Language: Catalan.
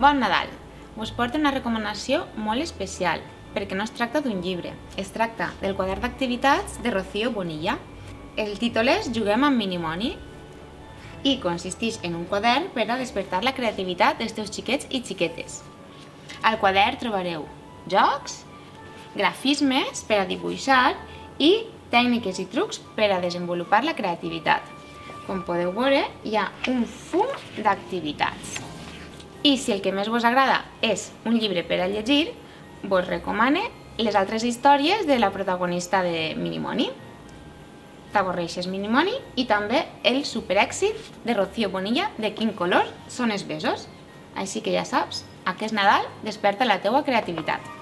Bon Nadal! Us porto una recomanació molt especial, perquè no es tracta d'un llibre, es tracta del quadern d'activitats de Rocío Bonilla. El títol és Juguem amb Minimoni i consisteix en un quadern per a despertar la creativitat dels teus xiquets i xiquetes. Al quadern trobareu jocs, grafismes per a dibuixar i tècniques i trucs per a desenvolupar la creativitat. Com podeu veure, hi ha un fum d'activitats. I si el que més vos agrada és un llibre per a llegir, vos recomane les altres històries de la protagonista de Minimoni. T'avorreixes Minimoni i també el superèxit de Rocío Bonilla de Quin color són els besos. Així que ja saps, aquest Nadal desperta la teua creativitat.